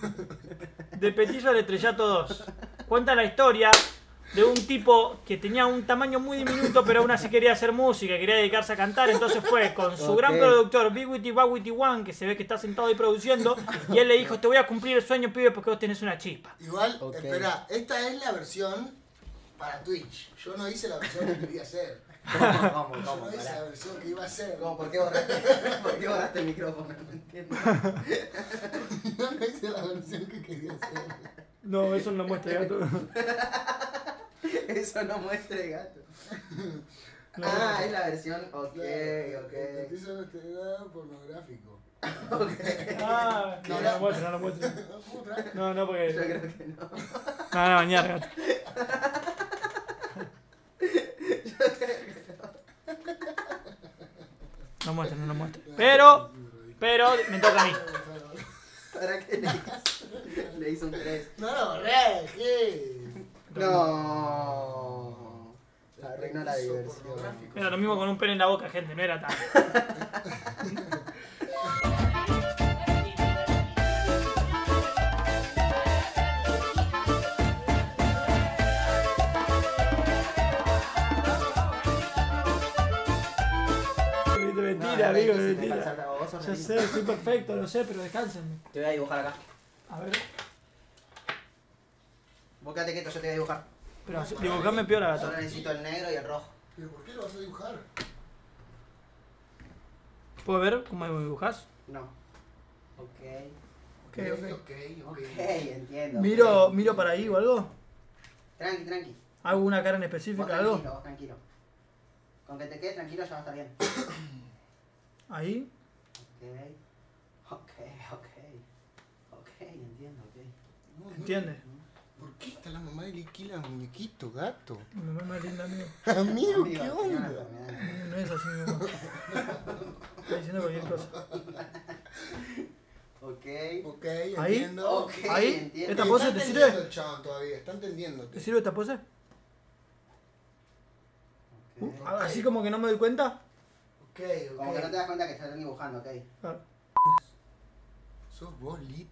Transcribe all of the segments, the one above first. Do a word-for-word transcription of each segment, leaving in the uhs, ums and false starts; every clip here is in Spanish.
De Petiso al Estrellato dos. Cuenta la historia de un tipo que tenía un tamaño muy diminuto, pero aún así quería hacer música, quería dedicarse a cantar. Entonces fue con su Ok. gran productor, Big Witty Wawity One, que se ve que está sentado ahí produciendo. Y él le dijo: te voy a cumplir el sueño, pibe, porque vos tenés una chispa. Igual, Ok. espera, esta es la versión para Twitch. Yo no hice la versión que quería hacer. ¿Cómo, cómo, Yo cómo? no hice Pará. la versión que iba a hacer. ¿Cómo? ¿Por qué borraste, ¿por qué borraste el micrófono? No entiendo. Yo no hice la versión que quería hacer. No, eso no muestra gato. Eso no muestra el gato. No, Ah, es la versión. Ok, Claro, ok. el petiso no te da pornográfico. Ah, no, no lo muestra, no lo muestra. Otra. No, no, Yo porque. creo que no. No, no, bañar, gato. No muestra, no lo muestra. Pero, pero, me toca a mí. ¿Para qué le hizo? Le hizo un tres. No lo borré, ¿qué? No. Arruinó la diversión. Era lo mismo con un pene en la boca, gente, no era tan. Mentira, amigo, mentira. Ya sé, soy perfecto, lo sé, pero descánsenme. Te voy a dibujar acá. A ver, Vos quedate quieto, yo te voy a dibujar. pero dibujame piola, Solo gato. necesito el negro y el rojo. ¿Pero por qué lo vas a dibujar? ¿Puedo ver cómo dibujás? No. Ok. Ok, ok. Ok, ok. Ok, entiendo. Miro, ok. miro para ahí o algo. Tranqui, tranqui. ¿Hago una cara en Vos específica, algo? tranquilo, vos tranquilo. Con que te quedes tranquilo ya va a estar bien. Ahí. Ok. Ok, ok. Ok, entiendo, ok. No, no. ¿Entiendes? ¿Por qué está la mamá de Liquila muñequito, gato? Mi mamá es más linda, amigo. Amigo, Amigo, ¿qué tenía una onda? enfermedad. No es así, mi mamá. Está diciendo cualquier cosa. Ok. Ok, Ahí. entiendo. Ok, Ahí. entiendo. ¿Esta Está pose te entendiendo sirve? el chabón todavía, está entendiéndote. ¿Te sirve esta pose? Uh, Ok. así como que no me doy cuenta. Ok, ok. Como que no te das cuenta que están dibujando, ok. Ah, ¿Sos vos, Lit?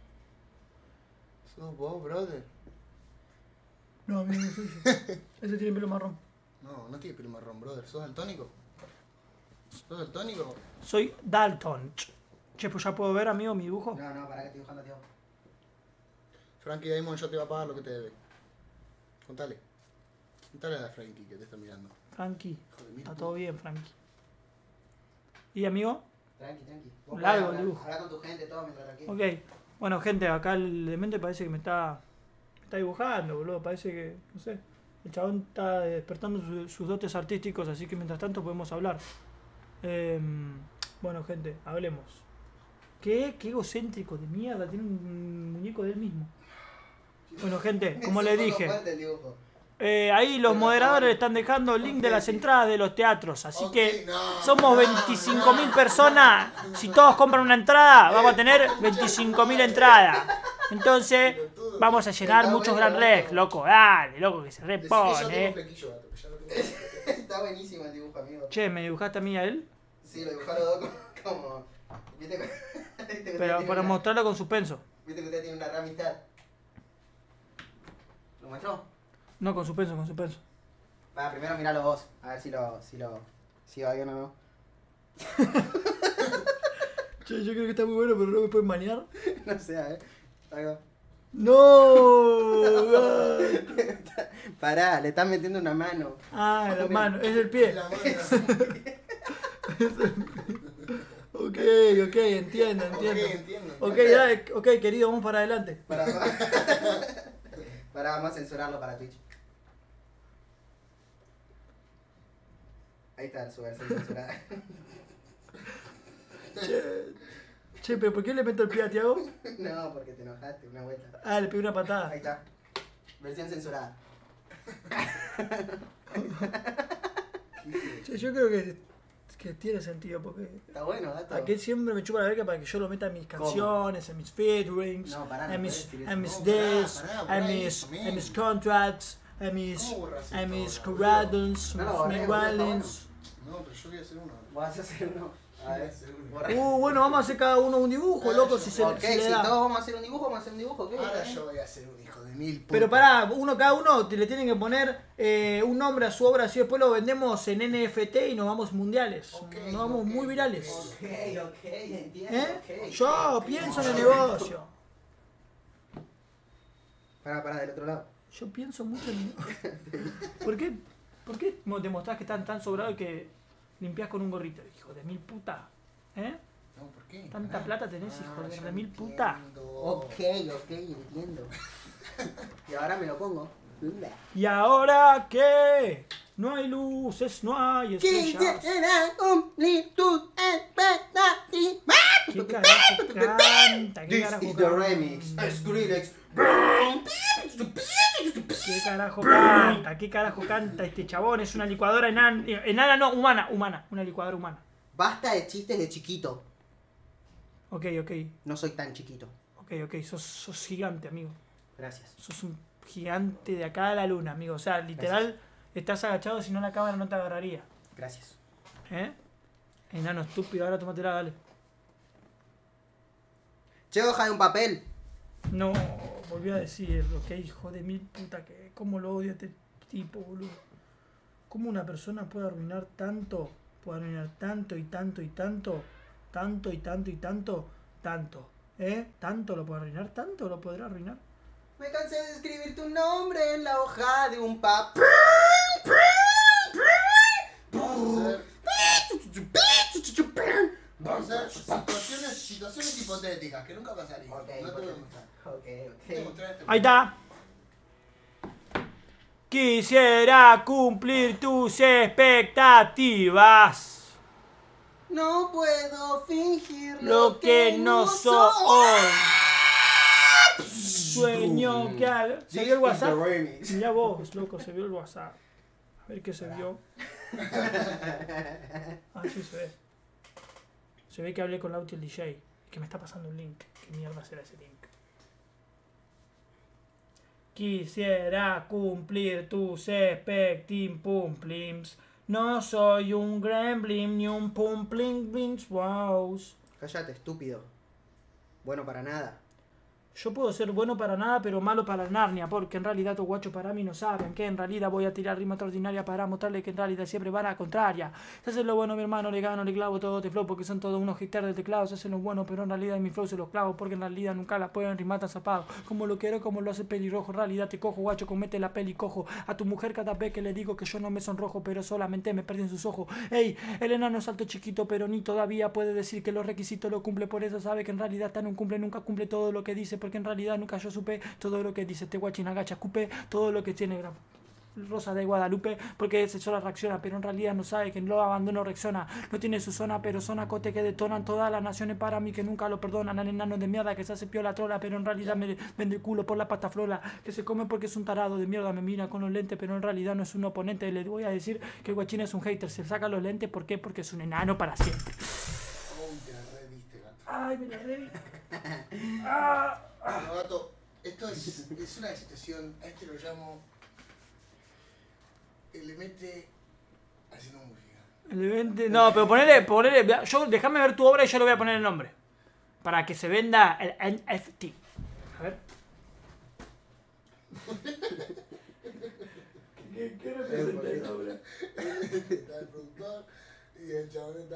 ¿Sos vos, brother? no, amigo, no soy yo. Ese tiene pelo marrón. No, no tiene pelo marrón, brother. ¿Sos daltónico? ¿Sos daltónico? Soy Dalton. Che, pues ya puedo ver, amigo, mi dibujo. No, no, para que estoy dibujando, tío. Frankie Diamond ya te va a pagar lo que te debe. Contale. Contale a Frankie que te está mirando. Frankie. Hijo de mil Está putas. todo bien, Frankie. ¿Y, amigo? Tranqui, tranqui. Vos Largo podés el hablar- dibujo. hablar con tu gente, todo mientras tranquilo. Ok. Bueno, gente, acá el demente parece que me está, me está dibujando, boludo. Parece que, no sé, el chabón está despertando su- sus dotes artísticos, así que mientras tanto podemos hablar. Em, bueno, gente, hablemos. ¿Qué? ¿Qué egocéntrico de mierda? Tiene un muñeco de él mismo. Bueno, gente, como Es les un poco dije, fuerte el dibujo. eh, ahí los moderadores están dejando el link de las entradas de los teatros. Así Ok, que no, somos no, veinticinco mil no. personas. Si todos compran una entrada, vamos a tener veinticinco mil entradas. Entonces, vamos a llenar Está muchos bueno, Gran Rex, gato. loco. Dale, loco, que se Decí que yo tengo repone. flequillo, gato, que ya lo tengo. Está buenísimo el dibujo, amigo. Che, ¿me dibujaste a mí y a él? Sí, lo dibujaron los dos como... como- ¿Viste que, ¿viste que ustedes Pero tienen para una- mostrarlo con suspenso. ¿Viste que usted tiene una gran amistad? ¿Lo muestro? No, con suspenso, con suspenso. Va, primero miralo vos, a ver si lo... si lo... si va bien o no. Che, yo creo que está muy bueno, pero no me pueden manear. No sé, a ver. Ahí va. ¡No! Ay. Pará, le están metiendo una mano. Ah, la mano, es el pie. La mano. Ok, ok, entiendo, Ok, entiendo. entiendo. Ok, dale, ok, querido, vamos para adelante. Para, para, vamos a censurarlo para Twitch. Ahí está su versión censurada. Che, che, pero ¿por qué le meto el pie a Tiago? No, porque te enojaste, una vuelta. Ah, le pegué una patada. Ahí está. Versión censurada. Che, yo creo que, que tiene sentido, porque Está bueno, gato. aquel siempre me chupa la verga para que yo lo meta en mis ¿Cómo? canciones, en mis featurings, No, pará, no en mis, podés decir eso. en mis No, deals, pará, pará, en borra mis, eso, men. en mis contracts, en mis, ¿Cómo borras en esto mis ahora, corradons, No lo mis borré, boludo, está violins. No, pero yo voy a hacer uno. Vas a hacer uno. A ver, borra. Uh, bueno, vamos a hacer cada uno un dibujo, Ah, loco, yo- si se Ok, si le si da. todos vamos a hacer un dibujo, vamos a hacer un dibujo, ¿qué? Ahora yo voy a ser un hijo de mil putas. Pero pará, uno cada uno te le tienen que poner eh, un nombre a su obra, así después lo vendemos en N F T y nos vamos mundiales. Ok, nos vamos ok, muy virales. Ok, ok, entiendo, ¿Eh? ok. Yo pienso en el negocio. Pará, pará, del otro lado. Yo pienso mucho en el negocio. ¿Por qué? ¿Por qué mo- demostrás que están tan sobrados que limpiás con un gorrito? Hijo de mil puta. ¿Eh? No, ¿por qué? ¿Tanta Pará. plata tenés, hijo Ah, de yo re mil entiendo. puta? Ok, ok, entiendo. Y ahora me lo pongo. ¿Y ahora qué? No hay luces, no hay estrellas. Quisiera cumplir tus expectativas. ¿Qué carajo canta? ¿Qué This carajo is the canta? remix. Skrillex. ¿Qué carajo canta? ¿Qué carajo canta este chabón? Es una licuadora enana, enana no, humana, humana, una licuadora humana. Basta de chistes de chiquito. Ok, ok, No soy tan chiquito. ok, ok, sos, sos gigante, amigo. Gracias. Sos un gigante de acá a la luna, amigo. O sea, literal, estás agachado, si no la cámara no te agarraría. Gracias. ¿Eh? Enano estúpido, ahora tómatela, dale. Che, hoja de un papel. No, volví a decirlo, que hijo de mil puta que... ¿Cómo lo odio a este tipo, boludo? ¿Cómo una persona puede arruinar tanto? Puede arruinar tanto y tanto y tanto, tanto y tanto y tanto, tanto. ¿Eh? ¿Tanto lo puede arruinar? ¿Tanto lo podrá arruinar? Me cansé de escribir tu nombre en la hoja de un papel. Vamos a hacer, vamos a hacer situaciones, situaciones hipotéticas que nunca pasarían. Ok, no te voy a ok. mostrar. Ok, Te voy a ok. mostrar este. Ahí está. Quisiera cumplir tus expectativas. No puedo fingir Lo que no soy. Sueño que haga. ¿Se vio el WhatsApp? Mirá vos, loco, se vio el WhatsApp. A ver qué se vio. Ah, sí se ve. Se ve que hablé con Lauti el D J. Que me está pasando un link. ¿Qué mierda será ese link? Quisiera cumplir tus expectativas. No soy un gremlin ni un pumpling blings wow. Cállate, estúpido. Bueno para nada. Yo puedo ser bueno para nada, pero malo para Narnia, porque en realidad los guachos para mí no saben que en realidad voy a tirar rima extraordinaria para mostrarles que en realidad siempre van a contraria. Se hace lo bueno, mi hermano, le gano, le clavo todo de flow, porque son todos unos hectáreas de teclado. Se hacen lo bueno, pero en realidad en mi flow se los clavo, porque en realidad nunca la pueden rimar tan zapado. Como lo quiero, como lo hace pelirrojo, en realidad te cojo, guacho, comete la peli cojo. A tu mujer cada vez que le digo que yo no me sonrojo, pero solamente me perdí en sus ojos. Ey, el enano es alto chiquito, pero ni todavía puede decir que los requisitos lo cumple, por eso sabe que en realidad está no cumple, nunca cumple todo lo que dice, porque en realidad nunca yo supe todo lo que dice este guachín agacha, escupe todo lo que tiene gran Rosa de Guadalupe, porque ese sola reacciona, pero en realidad no sabe que lo abandono reacciona, no tiene su zona, pero son acote que detonan todas las naciones para mí que nunca lo perdonan, al enano de mierda que se hace piola trola, pero en realidad me vende el culo por la pasta flola, que se come porque es un tarado de mierda, me mira con los lentes, pero en realidad no es un oponente, le voy a decir que el guachín es un hater, se saca los lentes, ¿por qué? Porque es un enano para siempre. Uy, te la reviste, gato. Ay, me la reví. Ah. Bueno, gato, esto es, es una situación, a este lo llamo el mete haciendo música. El evento- No, pero ponele, ponele, yo déjame ver tu obra y yo le voy a poner el nombre. Para que se venda el N F T. A ver. ¿Qué, qué representa esta obra? Está el productor y el chabón está.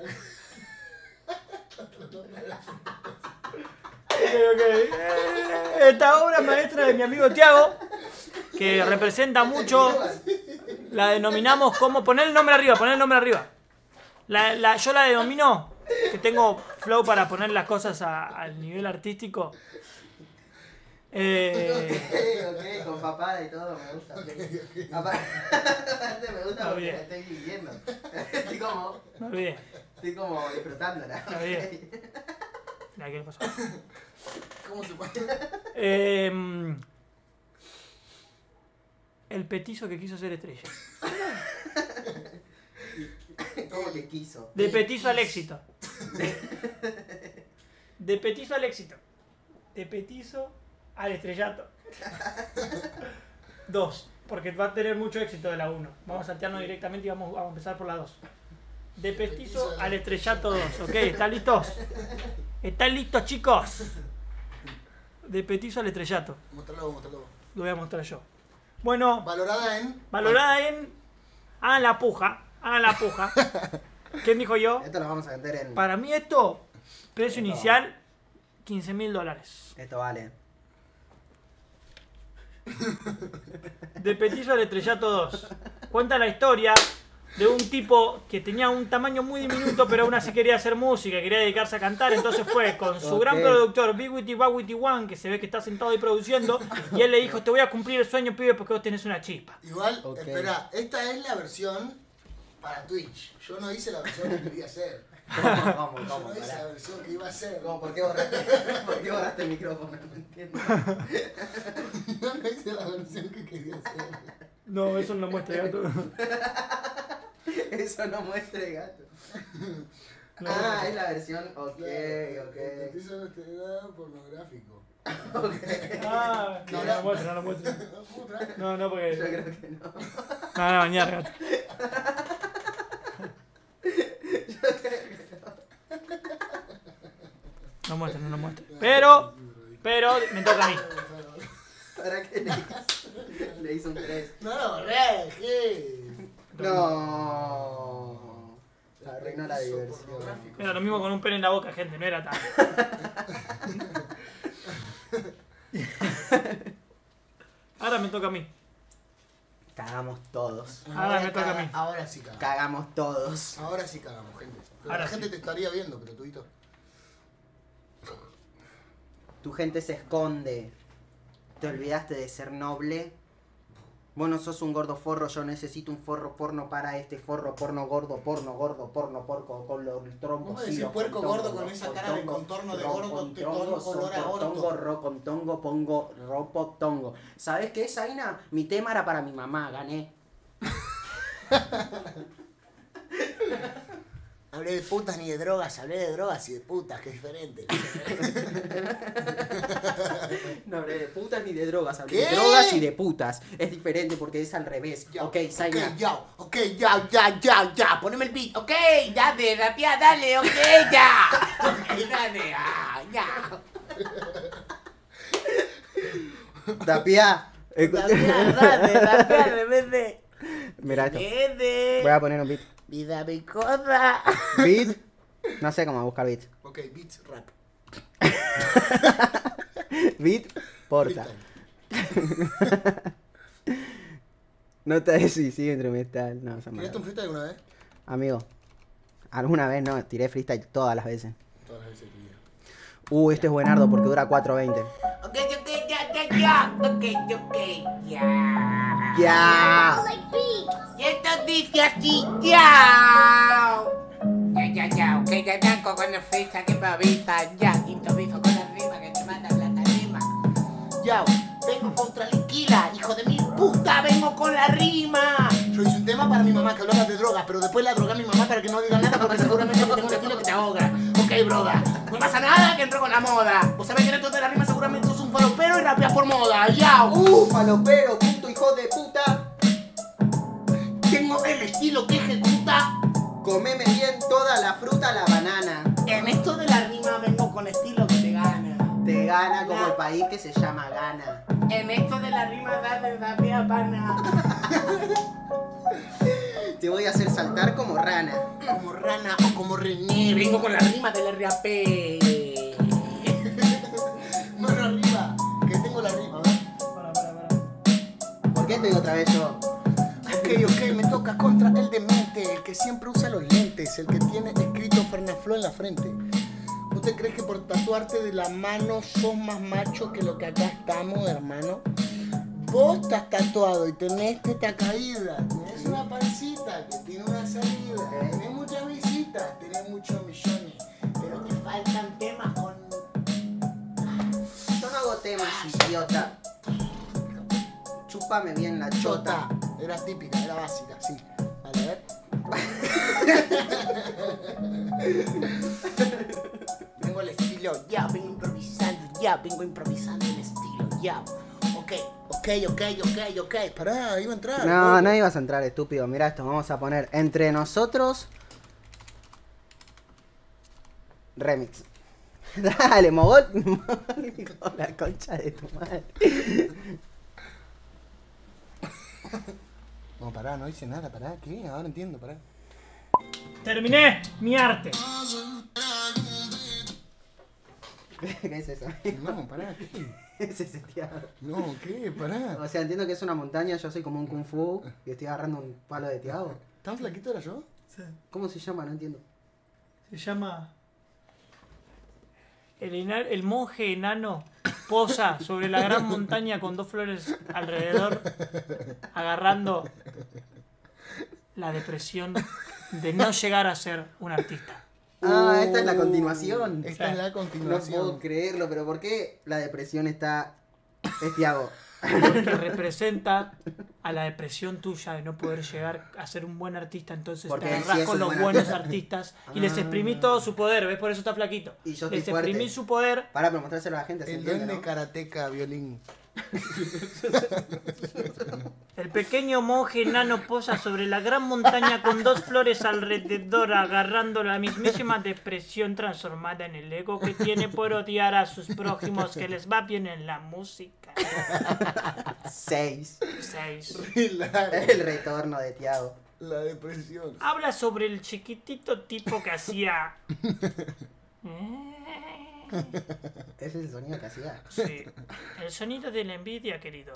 Ok, ok. Eh, Esta obra maestra de mi amigo Tiago, que representa mucho, la denominamos como. Poner el nombre arriba, poner el nombre arriba. La, la, yo la denomino, que tengo flow para poner las cosas a- al nivel artístico. Eh, Ok, ok, con papada y todo, me gusta. Aparte me gusta Está porque bien. la estoy viviendo. Estoy como, me olvidé. estoy como disfrutándola. Está bien. Mira, ¿qué le pasó? ¿Cómo se pone? Eh, el petizo que quiso ser estrella. ¿Cómo que quiso? De petizo al éxito. De petizo al éxito. De petizo al estrellato. Dos. Porque va a tener mucho éxito de la uno. Vamos a saltearnos directamente y vamos, vamos a empezar por la dos. De petizo al estrellato dos, ¿ok? ¿Están listos? ¿Están listos, chicos? De petizo al estrellato. Mostralo, mostralo. Lo voy a mostrar yo. Bueno, Valorada en... valorada en... Hagan la puja, hagan la puja. ¿Quién dijo yo? Esto lo vamos a vender en... Para mí esto, precio Esto inicial, quince mil dólares. Esto vale. De petizo al estrellato dos. Cuenta la historia de un tipo que tenía un tamaño muy diminuto, pero aún así quería hacer música, quería dedicarse a cantar. Entonces fue con su Ok. gran productor, Big Witty Bagwitty One, que se ve que está sentado ahí produciendo, y él le dijo: te voy a cumplir el sueño, pibe, porque vos tenés una chispa. Igual, Ok. espera, esta es la versión para Twitch. Yo no hice la versión que quería hacer. ¿Cómo, cómo, Yo cómo? no hice la Pará. versión que iba a hacer. ¿Cómo? ¿Por qué borraste, ¿Por qué borraste el micrófono? No entiendo. Yo no hice la versión que quería hacer. No, eso no muestra, gato. Eso no muestre gato. No. Ah, es la versión. Ok, Claro, ok. el petizo no te da pornográfico. Ah, no, no lo muestra, no lo muestra. Puta. No, no, Yo porque... creo que no. No, no, bañar, gato. No muestra, no lo muestra. Pero, pero, me toca a mí. ¿Para qué le hizo? Le hizo un tres. No lo borré, ¿qué? No. Arruinó la diversión. Era lo mismo con un pene en la boca, gente, no era tan. Ahora me toca a mí. Cagamos todos. Ahora me toca a mí. Ahora sí cagamos. Cagamos todos. Ahora sí cagamos, gente. Pero Ahora la gente sí. te estaría viendo, pero tuito. Tu gente se esconde. Te olvidaste de ser noble. Vos no sos un gordo forro, yo necesito un forro porno para este forro porno gordo, porno gordo, porno porco, con los troncos. ¿Cómo decís puerco gordo con esa cara de contorno de gordo, tetón, color a orto? Tongo, rocontongo, pongo, ropo, tongo. ¿Sabes qué, Zaina? Mi tema era para mi mamá, gané. Hablé de putas ni de drogas, hablé de drogas y de putas, que es diferente. No hablé de putas ni de drogas, hablé ¿Qué? de drogas y de putas. Es diferente porque es al revés. Ya, ok, Zaina. Ok, ya, ok, ya, ya, ya, ya, poneme el beat. Ok, dale, rapia, dale, ok, ya. Ok, dale, ah, ya. Tapia. Rapia, dale, rapia, bebé. Mira esto. Bebé. Voy a poner un beat. Vida picosa. Beat. No sé cómo buscar beat. Ok, beats, rap. Beat, porta. Freestyle. No te decís, sí, instrumental. No, son ¿Tiraste un malos. freestyle alguna vez? Amigo, alguna vez no, tiré freestyle todas las veces. Todas las veces de tu vida. Uh, este es buenardo porque dura cuatro veinte. Ok, ok, ya, ya, ya. Ok, ok, ya. ¡Ya! Y esto dice así, ya. Ya, ya, ya, ok, ya, ya, con el freestyle que improvisa, ya, improviso con la rima que te mata la tarima. Ya, vengo contra la esquila, hijo de mi puta, vengo con la rima. Yo hice un tema para mi mamá que hablaba de drogas, pero después la droga a mi mamá para que no diga nada porque seguramente tengo un estilo que te ahoga. Ok, broda, no pasa nada que entro con la moda. Vos sabés que en esto de la rima seguramente sos un falopero y rapeas por moda, ya. ¡Uh, falopero, puto hijo de puta! Tengo el estilo que ejecuta. Comeme bien toda la fruta, la banana. En esto de la rima vengo con estilo que te gana. Te gana como el país que se llama Ghana. En esto de la rima dale, rapea, pana. Te voy a hacer saltar como rana. Como rana o como René, vengo con la rima del R A P. Mano arriba, que tengo la rima, ¿verdad? Para, para, para. ¿Por qué estoy otra vez yo? Ok, ok, me toca contra el demente, el que siempre usa los lentes, el que tiene escrito Fernafloo en la frente. ¿Vos te crees que por tatuarte de la mano sos más macho que lo que acá estamos, hermano? Vos estás tatuado y tenés teta caída, tenés una pancita que tiene una salida, tenés muchas visitas, tenés muchos millones, pero te faltan temas con... Yo no hago temas, idiota. Chúpame bien la chota. Chota, era típica, era básica, sí. Vale, a ver. Vengo al estilo, ya, vengo improvisando, ya, vengo improvisando el estilo, ya. Ok, ok, ok, ok, ok. Pará, iba a entrar. No, no ibas a entrar, estúpido. Mira esto, vamos a poner entre nosotros Remix. Dale, mogol. Con la concha de tu madre. No, pará, no hice nada, pará, ¿qué? Ahora entiendo, pará. Terminé mi arte. ¿Qué es eso? No, pará, ¿qué? Es ese Tiago. No, ¿qué? Pará. O sea, entiendo que es una montaña, yo soy como un kung fu y estoy agarrando un palo de Tiago. ¿Tan flaquito era yo? ¿Cómo se llama? No entiendo. Se llama... El, ena- el monje enano posa sobre la gran montaña con dos flores alrededor, agarrando la depresión de no llegar a ser un artista. Ah, esta es la continuación. Esta es la No puedo continuación. creerlo, pero ¿por qué la depresión está... es Tiago? Porque representa a la depresión tuya de no poder llegar a ser un buen artista, entonces Porque te él agarrás sí es con un los buen buenos artista. artistas y les Ah. exprimís todo su poder, ¿ves? Por eso está flaquito. Y yo Les estoy fuerte. exprimís su poder. Para mostrárselo a la gente, ¿se El entiende, duende no? karateca violín. El pequeño monje enano posa sobre la gran montaña con dos flores alrededor, agarrando la mismísima depresión transformada en el ego que tiene por odiar a sus prójimos que les va bien en la música. Seis. seis. La, El retorno de Tiago. la depresión. Habla sobre el chiquitito tipo que hacía... Ese es el sonido que hacía. Sí, el sonido de la envidia, querido.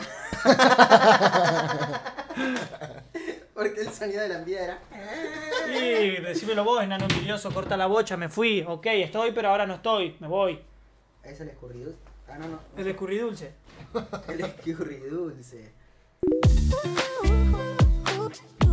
Porque el sonido de la envidia era... Sí, decímelo vos, enano envidioso, corta la bocha, me fui. Ok, estoy, pero ahora no estoy, me voy. Es el escurridulce. Ah, no, no. El escurridulce. El escurridulce.